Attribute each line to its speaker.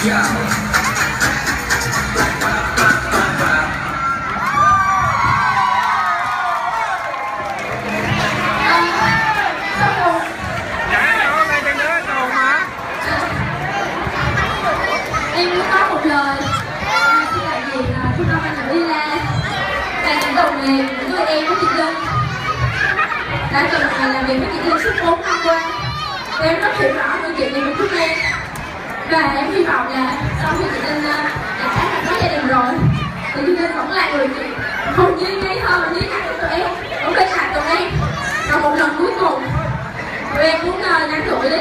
Speaker 1: Em muốn nói một lời. Xin đại diện trung tâm anh ngữ Lila và những đồng nghiệp của tụi em với chị Linh đã từng làm việc với chị Linh suốt 4 năm qua. Em rất hiểu rõ câu chuyện này của chúng em và em hy vọng là sau khi chị Linh đã có gia đình rồi thì chị Linh vẫn là người chị hồn nhiên ngây thơ và lý nhắc của tụi em, cũng bên cạnh tụi em. Và một lần cuối cùng tụi em muốn nhắn gửi đến